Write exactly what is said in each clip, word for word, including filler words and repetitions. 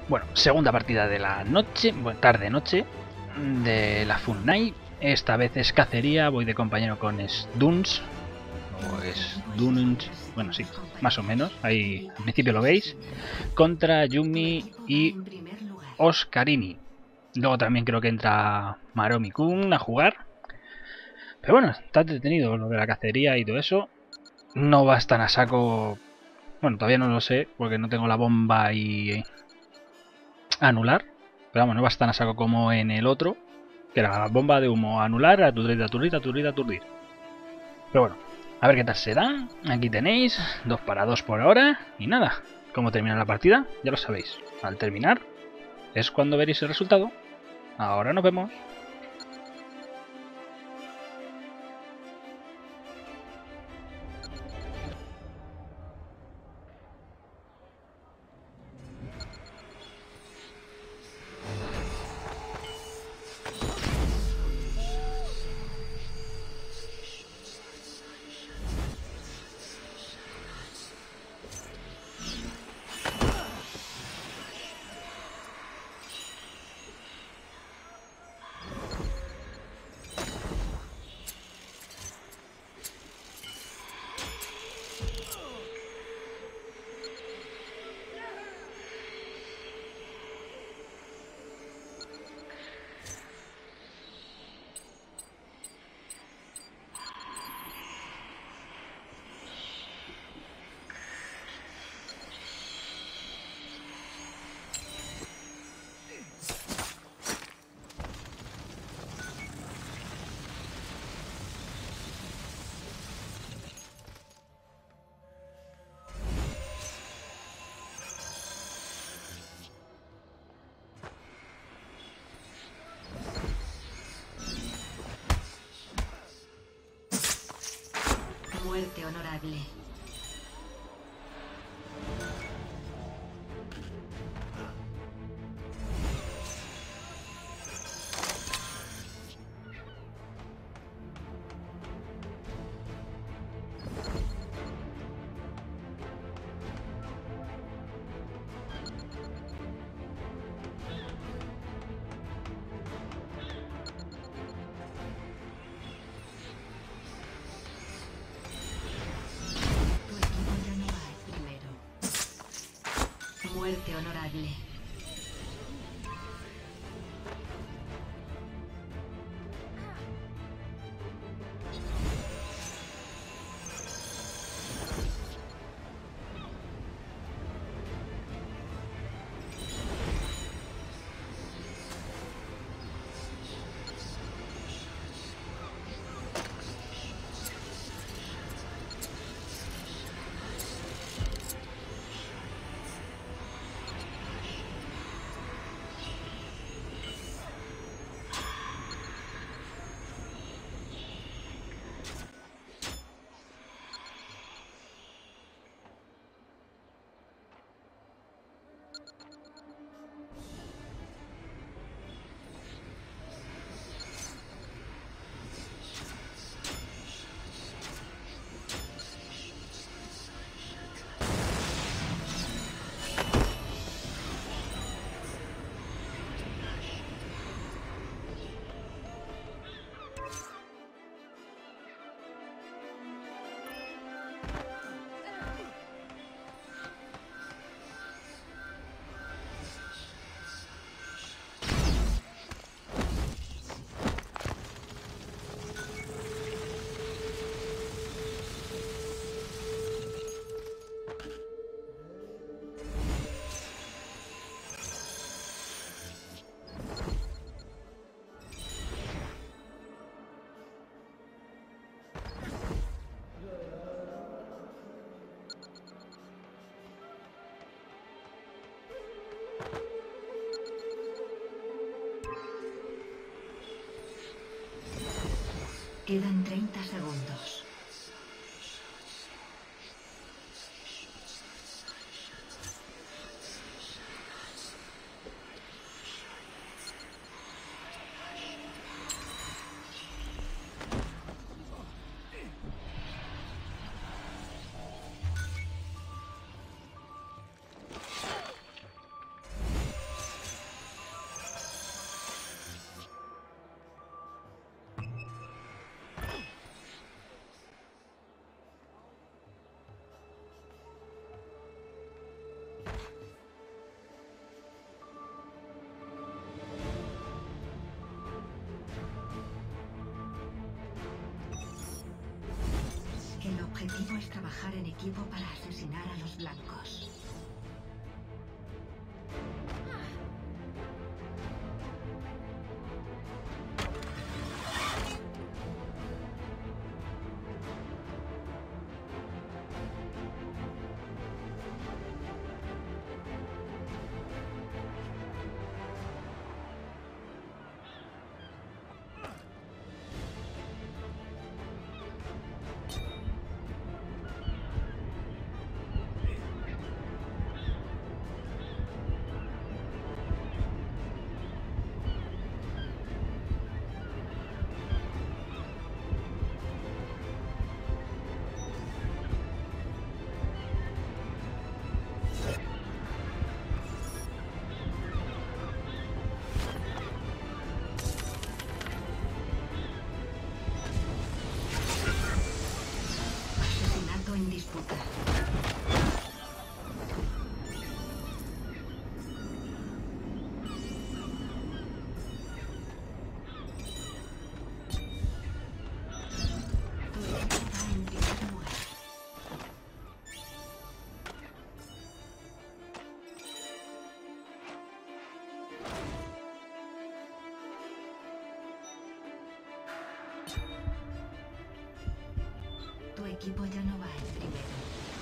Bueno, segunda partida de la noche, bueno, tarde-noche, de la Fun Night. Esta vez es cacería, voy de compañero con Sduns, o Sduns, bueno sí, más o menos, ahí al principio lo veis, contra Yumi y Oscarini. Luego también creo que entra Maromi-kun a jugar. Pero bueno, está entretenido lo de la cacería y todo eso. No vas tan a saco... Bueno, todavía no lo sé, porque no tengo la bomba y... anular. Pero vamos, no vas tan a saco como en el otro, que era la bomba de humo, anular, aturdir, aturdir, aturdir, aturdir. Pero bueno, a ver qué tal se da. Aquí tenéis, dos para dos por ahora. Y nada, cómo termina la partida, ya lo sabéis. Al terminar, es cuando veréis el resultado. Ahora nos vemos. Muerte honorable. Muerte honorable. Quedan treinta segundos. trabajar en equipo para asesinar a los blancos. En disputa. Tu equipo ya no va en primero.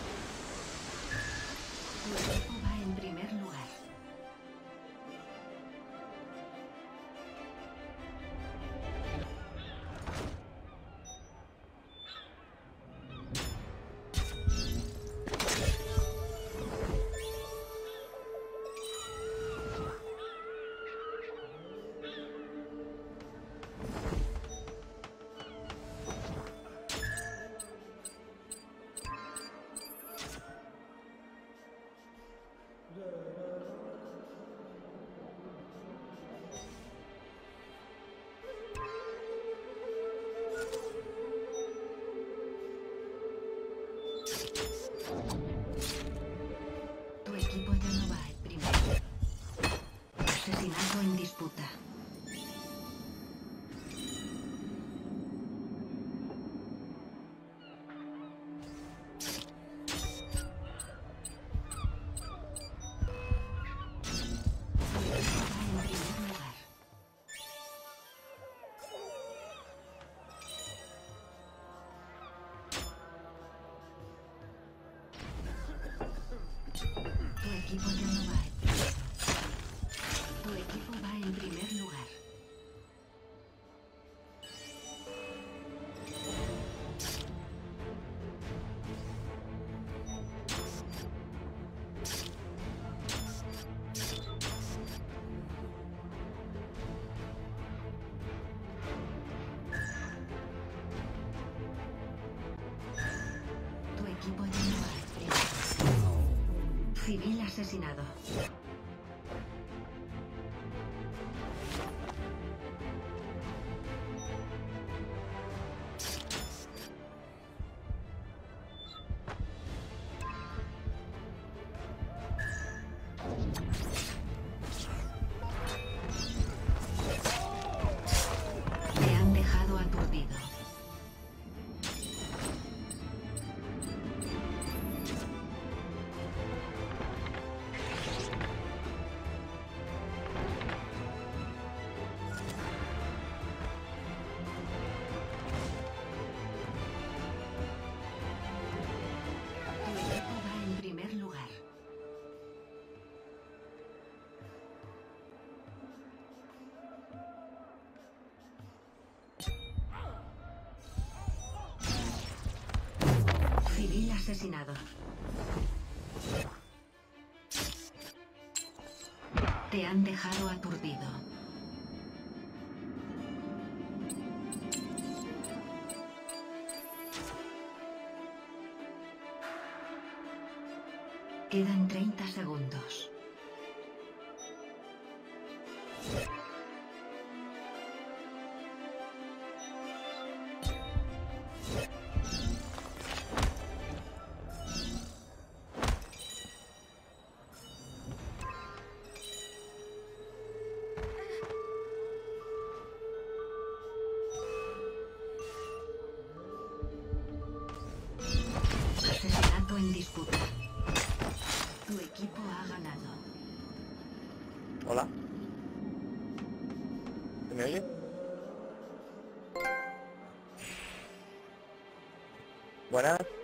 Tu equipo va en primer lugar. Tu equipo ya no va en primero. Asesinato en disputa. Tu equipo ya no va en primero. Tu equipo va en primer lugar. Tu equipo ya no va en primero. Civil asesinado. Te han dejado aturdido. Tu equipo va en primer lugar. Civil asesinado. Te han dejado aturdido. Quedan treinta segundos. punto en disputa. Tu equipo ha ganado. Hola. ¿Se me oye? Buenas.